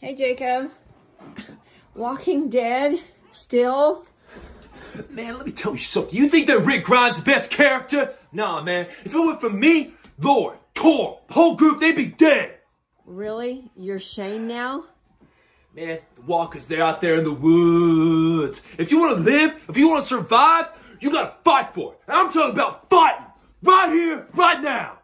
Hey, Jacob. Walking Dead? Still? Man, let me tell you something. You think that Rick Grimes' the best character? Nah, man. If it were for me, Lord, Tor, the whole group, they'd be dead. Really? You're Shane now? Man, the walkers, they're out there in the woods. If you want to live, if you want to survive, you gotta fight for it. And I'm talking about fighting right here, right now.